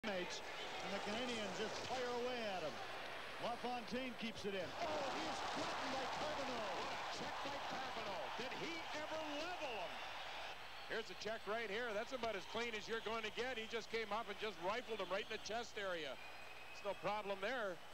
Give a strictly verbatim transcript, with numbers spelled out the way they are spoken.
Mates, and the Canadians just fire away at him. LaFontaine keeps it in. Oh, he's flattened by Carbonneau. Check by Carbonneau. Did he ever level him? Here's a check right here. That's about as clean as you're going to get. He just came up and just rifled him right in the chest area. There's no problem there.